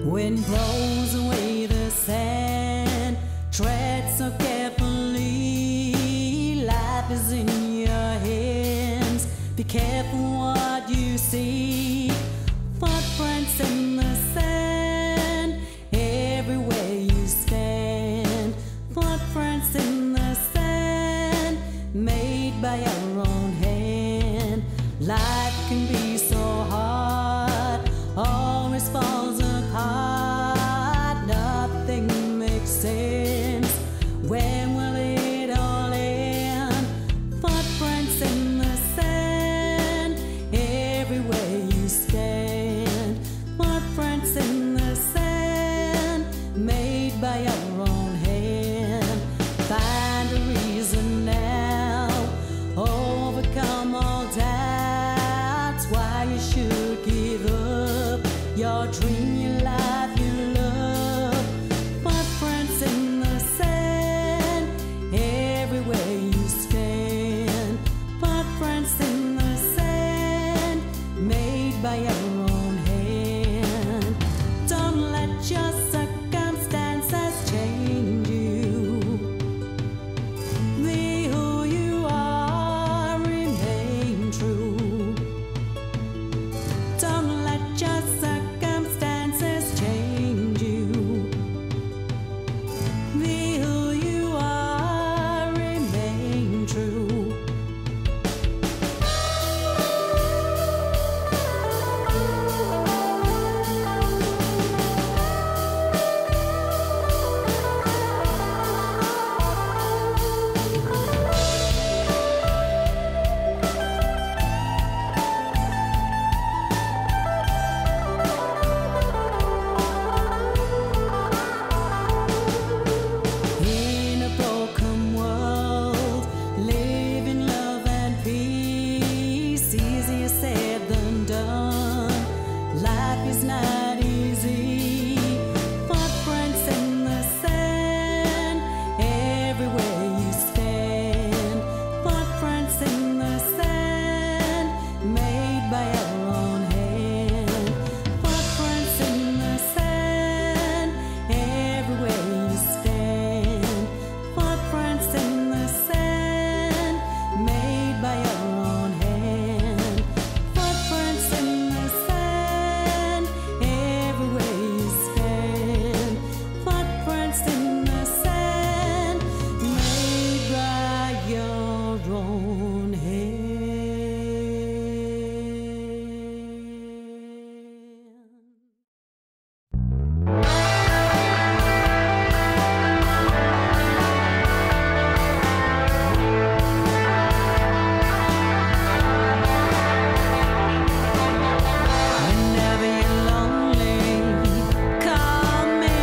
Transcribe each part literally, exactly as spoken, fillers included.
Wind blows away the sand, tread so carefully. Life is in your hands, be careful what you see. Footprints in the sand, everywhere you stand. Footprints in the sand, made by your own hand. Life can be so hard, always falls apart. Nothing makes sense. When will it all end? Footprints in the sand, everywhere you stand. Footprints in the sand, made by your own hand. Find a reason now, overcome all doubts. Why you should give up your dream, your life, your love. Footprints in the sand, everywhere you stand. Footprints in the sand, made by your own hand. Don't let your circumstances change you. Be who you are, remain true. Don't let your circumstances change you. Be who you are, remain true. In a broken world, live in love and peace. Easier said than done. Life is not easy. Footprints in the sand, everywhere you stand. Footprints in the sand, made by your own hand. Footprints in the sand, everywhere you stand. Footprints in the sand, made by your own hand. Footprints in the sand, everywhere you stand. Footprints in the sand, made by your own hand. Whenever you're lonely, call me.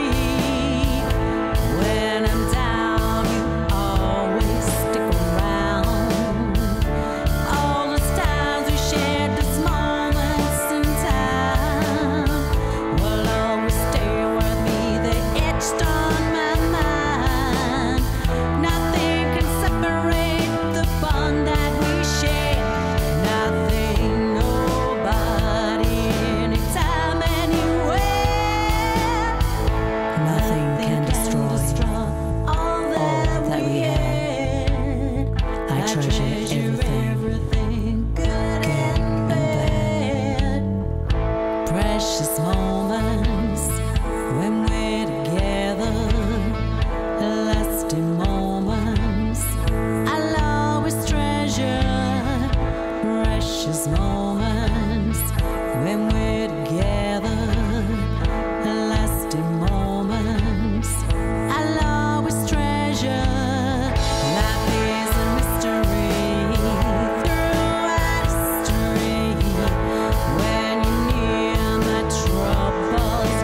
When I'm down, you always stick around. All those times we shared, those moments in time, will always stay with me. They etched on my mind. Nothing can separate the bond that we share. Nothing, nobody, anytime, anywhere. Nothing can destroy all that we had. I treasure everything, good and bad. Precious moments when we're together, lasting moments I'll always treasure. Precious moments when we're together, lasting moments I'll always treasure. Life is a mystery throughout history. When you're near, my troubles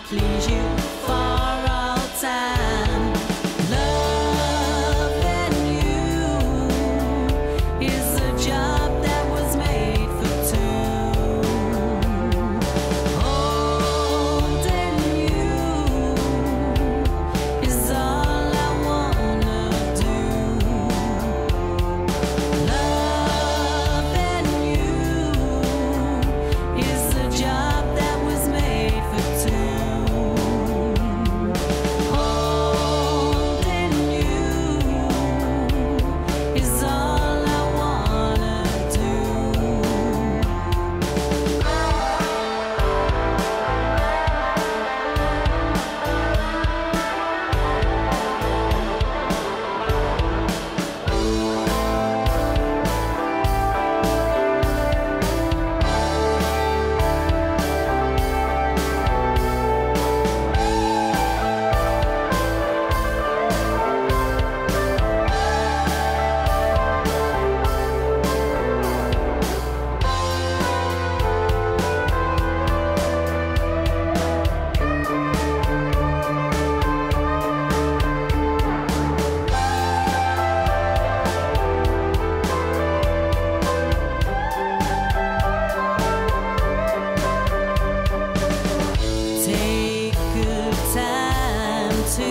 please you for all time. Loving you is a job that was made for two. Holding you is all I wanna do. Loving you is a job that was made for two. Holding you is all I wanna do. Take good time to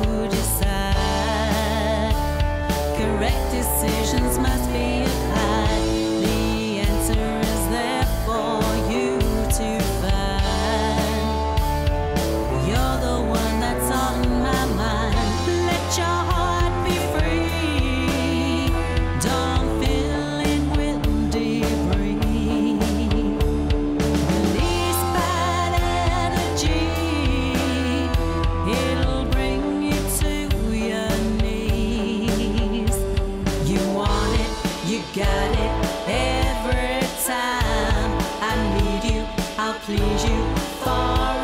decide. Correct decisions must be applied. The answer is there for you to find. You're the one that's on my mind. Let your heart be free. Don't fill it with debris. Release bad energy. It'll bring you to your knees. You want it, you got it every time. I need you, I'll please you for